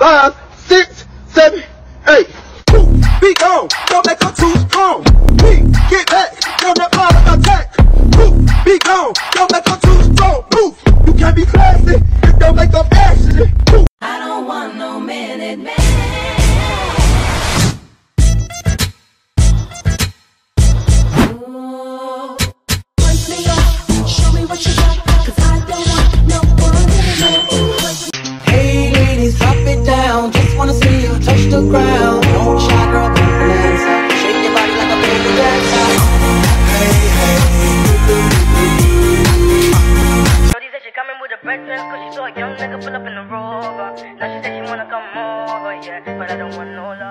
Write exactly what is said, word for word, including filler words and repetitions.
five, six, seven, eight. Woo, be gone, don't make her too strong. We get back, don't let my attack. Woo, be gone, don't make her too strong. Move, you can't be classy, it don't make them action. Woo. I don't want no minute man. Ooh, punch me up, show me what you got, cause I don't want no one minute man. Hey ladies, drop it down, just wanna see you touch the ground. Don't shy, girl, put your hands up, shake your body like a baby dancer. Hey, hey, Shorty said she coming with a breakfast, cause she saw a young nigga pull up in the Rover. Now she said she wanna come over, yeah, but I don't want no love.